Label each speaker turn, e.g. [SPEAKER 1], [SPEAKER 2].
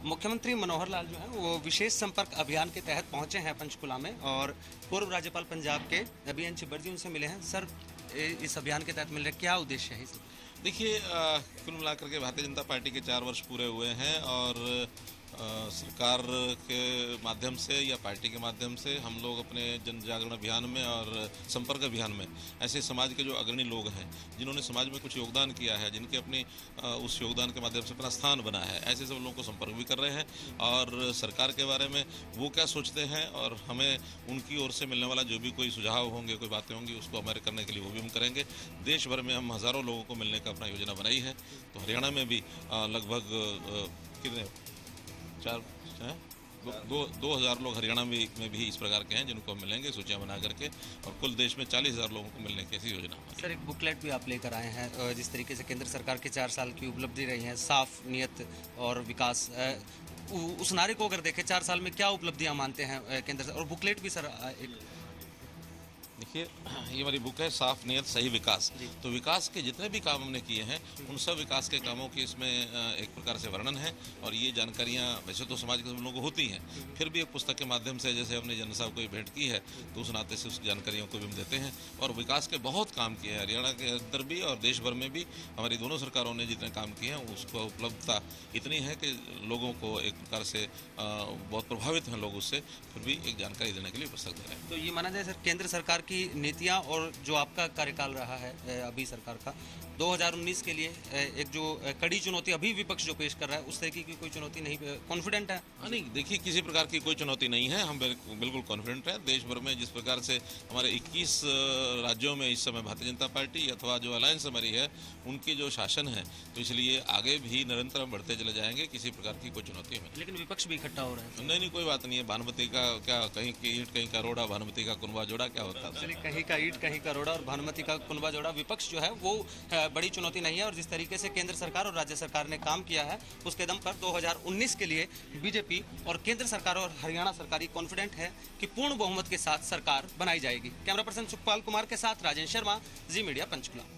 [SPEAKER 1] मुख्यमंत्री मनोहर लाल जो है वो विशेष संपर्क अभियान के तहत पहुंचे हैं पंचकुला में और पूर्व राज्यपाल पंजाब के अभियान छिब्बर्जी उनसे मिले हैं। सर, इस अभियान के तहत मिल रहे क्या उद्देश्य है इसका?
[SPEAKER 2] देखिए, कुल मिलाकर के भारतीय जनता पार्टी के 4 वर्ष पूरे हुए हैं और सरकार के माध्यम से या पार्टी के माध्यम से हम लोग अपने जन जागरण अभियान में और संपर्क अभियान में ऐसे समाज के जो अग्रणी लोग हैं जिन्होंने समाज में कुछ योगदान किया है, जिनके अपनी उस योगदान के माध्यम से अपना स्थान बना है, ऐसे सब लोगों को संपर्क भी कर रहे हैं और सरकार के बारे में वो क्या सोचते हैं और हमें उनकी ओर से मिलने वाला जो भी कोई सुझाव होंगे, कोई बातें होंगी, उसको हमारे करने के लिए वो भी हम करेंगे। देश भर में हम हज़ारों लोगों को मिलने का अपना योजना बनाई है, तो हरियाणा में भी लगभग कितने 2,000 लोग हरियाणा में भी इस प्रकार के हैं जिनको हम मिलेंगे सूचियां बना करके, और कुल देश में 40,000 लोगों को मिलने की ऐसी योजना।
[SPEAKER 1] सर, एक बुकलेट भी आप लेकर आए हैं जिस तरीके से केंद्र सरकार की 4 साल की उपलब्धि रही है, साफ नियत और विकास, उस नारे को अगर देखें 4 साल में क्या उपलब्धियां मानते हैं केंद्र सरकार, और बुकलेट भी सर एक
[SPEAKER 2] देखिए, ये हमारी बुक है साफ नियत सही विकास। तो विकास के जितने भी काम हमने किए हैं उन सब विकास के कामों की इसमें एक प्रकार से वर्णन है, और ये जानकारियाँ वैसे तो समाज के सब लोगों को होती हैं, फिर भी एक पुस्तक के माध्यम से जैसे हमने जनता साहब को भेंट की है तो उस नाते से उस जानकारियों को भी हम देते हैं। और विकास के बहुत काम किए हैं हरियाणा के अंदर भी और देश भर में भी। हमारी दोनों सरकारों ने जितने काम किए हैं उसको उपलब्धता इतनी है कि लोगों को एक प्रकार से बहुत प्रभावित हैं लोग उससे, फिर भी एक जानकारी देने के लिए पुस्तक दे रहे हैं।
[SPEAKER 1] तो ये माना जाए सर, केंद्र सरकार की नीतियां और जो आपका कार्यकाल रहा है अभी सरकार का 2019 के लिए एक जो कड़ी चुनौती अभी विपक्ष जो पेश कर रहा है उस तरीके की कोई चुनौती नहीं, कॉन्फिडेंट है?
[SPEAKER 2] नहीं, देखिए, किसी प्रकार की कोई चुनौती नहीं है, हम बिल्कुल कॉन्फिडेंट हैं। देश भर में जिस प्रकार से हमारे 21 राज्यों में इस समय भारतीय जनता पार्टी अथवा जो अलायंस हमारी है उनकी जो शासन है, तो इसलिए आगे भी निरंतर हम बढ़ते चले जाएंगे, किसी प्रकार की कोई चुनौती हमें।
[SPEAKER 1] लेकिन विपक्ष भी इकट्ठा हो रहा है।
[SPEAKER 2] नहीं, कोई बात नहीं है। भानुमति का क्या, कहीं की ईंट कहीं का रोड़ा, भानुमति का कुनबा जोड़ा क्या होता है?
[SPEAKER 1] कहीं का ईंट कहीं का रोड़ा और भानुमति का कुनबा जोड़ा। विपक्ष जो है वो बड़ी चुनौती नहीं है, और जिस तरीके से केंद्र सरकार और राज्य सरकार ने काम किया है उसके दम पर 2019 के लिए बीजेपी और केंद्र सरकार और हरियाणा सरकार कॉन्फिडेंट है कि पूर्ण बहुमत के साथ सरकार बनाई जाएगी। कैमरा पर्सन सुखपाल कुमार के साथ राजेश शर्मा, जी मीडिया, पंचकुला।